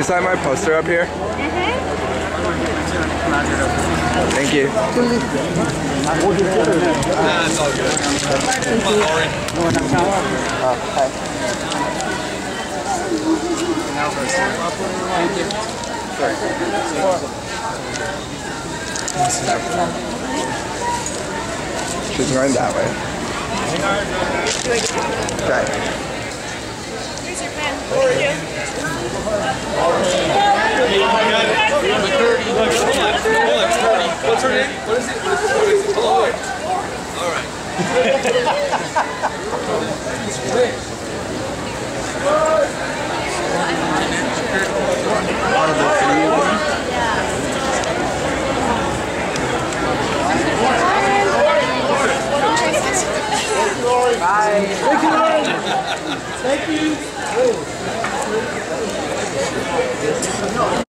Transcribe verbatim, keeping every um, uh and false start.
sign my poster up here? Mm-hmm. Thank you. Nah, it's all good. Come on, Lori. Thank you. She's going that way. Okay. Here's your pen. Thank you. What's her name? What is it? What is it? What is it? Oh, all right. Bye. Thank you, Lauren. Thank you.